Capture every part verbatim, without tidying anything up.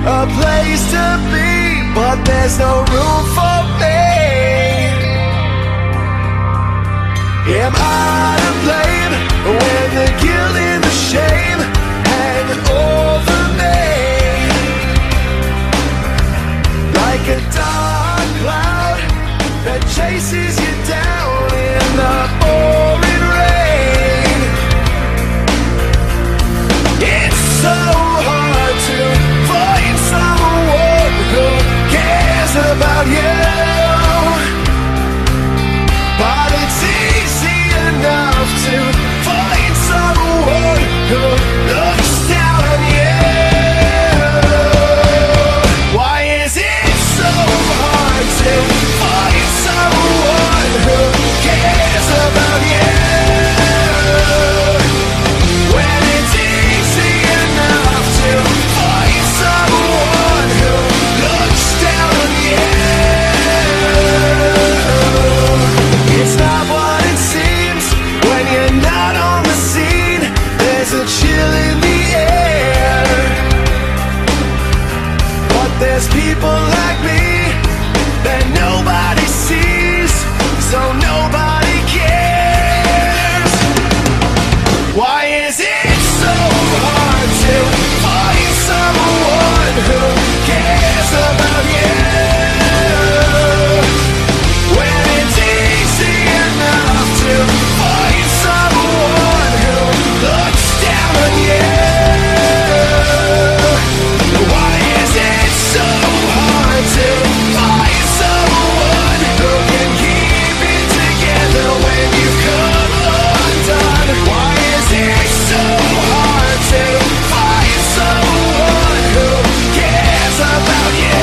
a place to be, but there's no room for me. Am I to blame when the guilt and the shame hang over me? Like a dark cloud that chases you down in the pouring rain. It's so hard to find someone who cares about you, but it's easy enough to find someone who looks down on you. Why is it so hard to find someone who cares about you, when it's easy enough to find someone who looks down on you? It's not what it seems when you're not on the scene. There's a chill in the air, but there's people like me that nobody sees, so nobody cares. Why is it so hard to find someone who cares about you, when it's easy enough to find someone who looks down on you? Why is it so hard to find someone who can keep it together when you come undone? Why is it so hard to find someone who cares about you?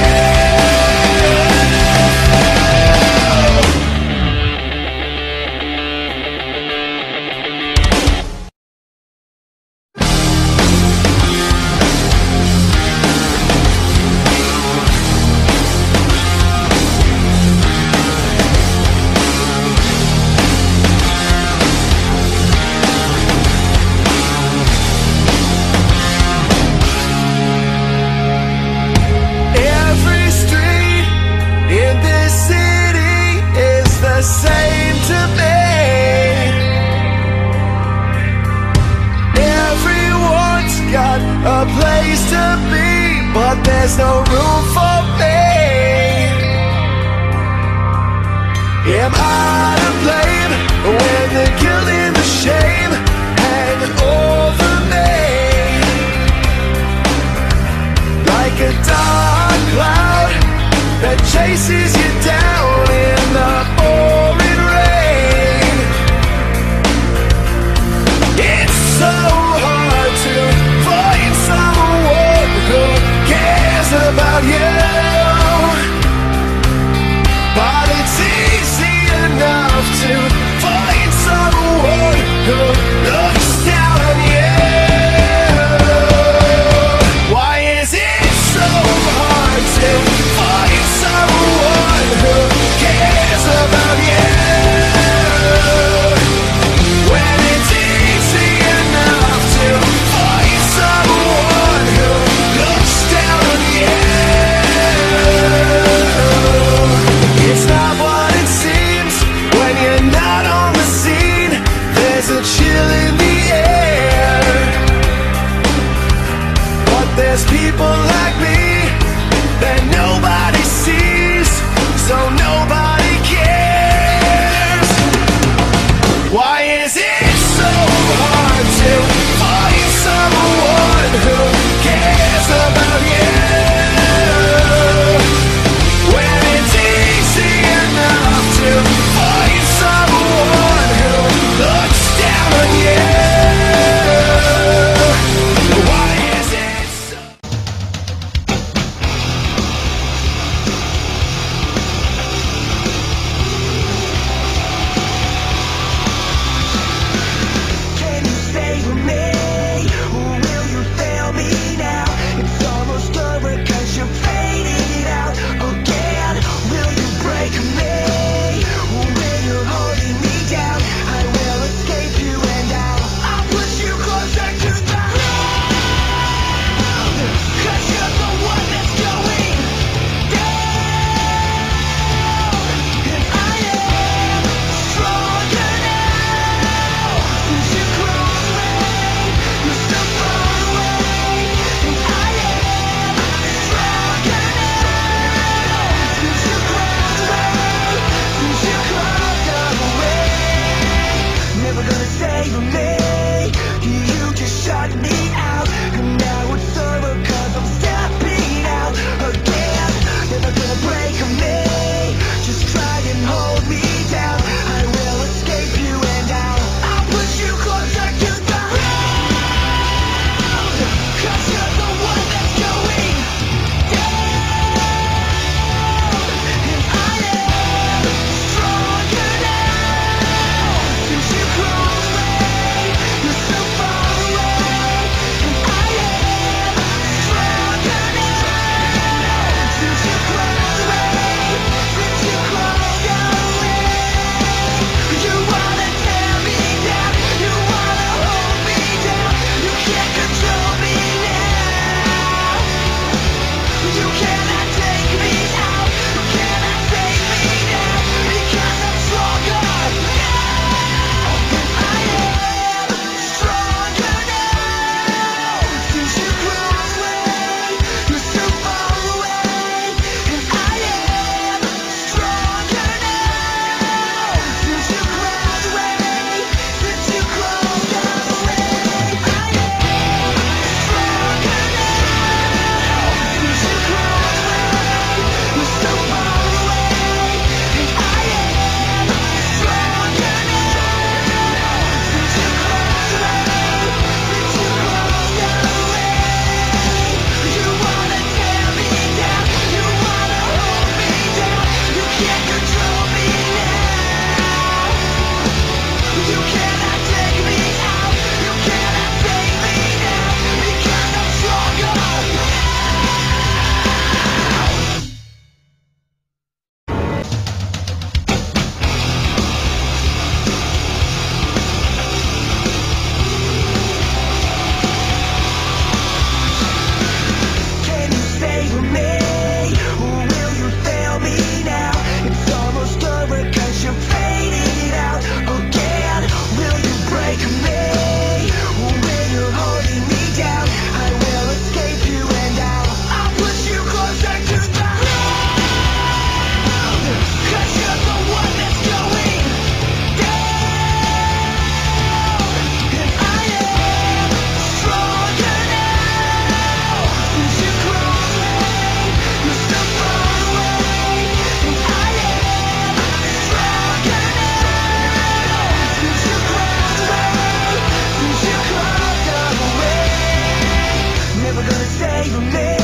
Every street in this city is the same to me. Everyone's got a place to be, but there's no room for me. Am I to blame when the guilt and the shame hang over me? Like a dark cloud that chases you down in the pouring rain. It's so hard to find someone who cares about you, but it's easy enough to find someone who looks down on you. Why is it so hard to find someone who cares about you, when it's easy enough to find someone who looks down on you? It's not what it seems when you're not on the scene. There's a chill in the air, but there's people like me that nobody sees, so nobody cares. Why is it so hard to find someone who cares about you, when it's easy enough to find someone who looks down on you? Why is it so save me.